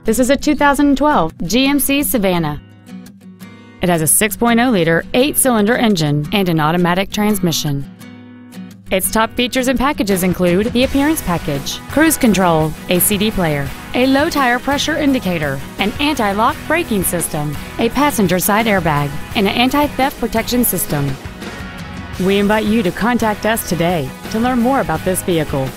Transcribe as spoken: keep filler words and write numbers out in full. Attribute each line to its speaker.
Speaker 1: This is a two thousand twelve G M C Savana. It has a six point oh liter eight-cylinder engine and an automatic transmission. Its top features and packages include the appearance package, cruise control, a C D player, a low tire pressure indicator, an anti-lock braking system, a passenger side airbag, and an anti-theft protection system. We invite you to contact us today to learn more about this vehicle.